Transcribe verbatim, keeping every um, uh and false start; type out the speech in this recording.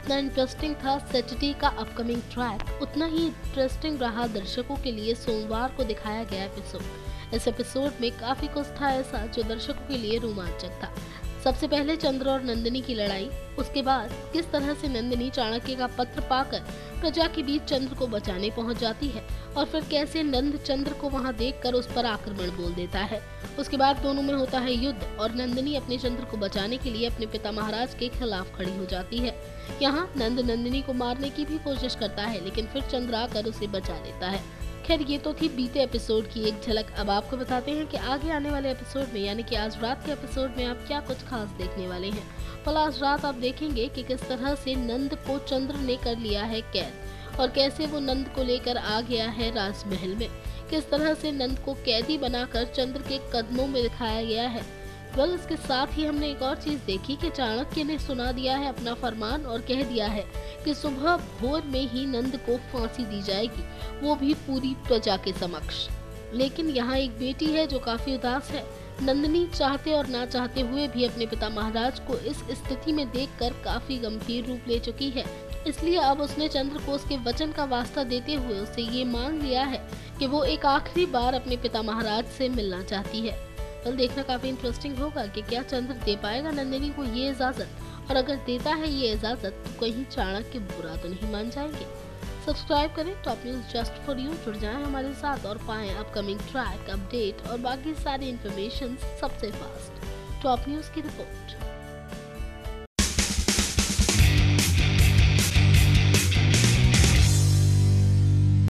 जितना इंटरेस्टिंग था सैटरडे का अपकमिंग ट्रैक, उतना ही इंटरेस्टिंग रहा दर्शकों के लिए सोमवार को दिखाया गया एपिसोड। इस एपिसोड में काफी कुछ था ऐसा जो दर्शकों के लिए रोमांचक था। सबसे पहले चंद्र और नंदिनी की लड़ाई, उसके बाद किस तरह से नंदिनी चाणक्य का पत्र पाकर प्रजा के बीच चंद्र को बचाने पहुंच जाती है और फिर कैसे नंद चंद्र को वहां देखकर उस पर आक्रमण बोल देता है। उसके बाद दोनों में होता है युद्ध और नंदिनी अपने चंद्र को बचाने के लिए अपने पिता महाराज के खिलाफ खड़ी हो जाती है। यहाँ नंद नंदिनी को मारने की भी कोशिश करता है, लेकिन फिर चंद्र आकर उसे बचा लेता है। खैर, ये तो थी बीते एपिसोड की एक झलक। अब आपको बताते हैं कि आगे आने वाले एपिसोड में, यानी कि आज रात के एपिसोड में आप क्या कुछ खास देखने वाले हैं। कल आज रात आप देखेंगे कि किस तरह से नंद को चंद्र ने कर लिया है कैद और कैसे वो नंद को लेकर आ गया है राजमहल में। किस तरह से नंद को कैदी बनाकर चंद्र के कदमों में दिखाया गया है। वेल, इसके साथ ही हमने एक और चीज देखी कि चाणक्य ने सुना दिया है अपना फरमान और कह दिया है कि सुबह भोर में ही नंद को फांसी दी जाएगी, वो भी पूरी प्रजा के समक्ष। लेकिन यहाँ एक बेटी है जो काफी उदास है। नंदिनी चाहते और ना चाहते हुए भी अपने पिता महाराज को इस स्थिति में देखकर काफी गंभीर रूप ले चुकी है। इसलिए अब उसने चंद्र को उसके वचन का वास्ता देते हुए उससे ये मांग लिया है कि वो एक आखिरी बार अपने पिता महाराज से मिलना चाहती है। कल देखना काफी इंटरेस्टिंग होगा कि क्या चंद्र दे पाएगा नंदिनी को ये इजाजत, और अगर देता है ये इजाजत तो कहीं चाणक्य बुरा तो नहीं मान जाएंगे। सब्सक्राइब करें top news just for you, जुड़ जाएं हमारे साथ और पाएं अपकमिंग ट्रैक अपडेट और बाकी सारी इन्फॉर्मेशन सबसे फास्ट। टॉप न्यूज की रिपोर्ट।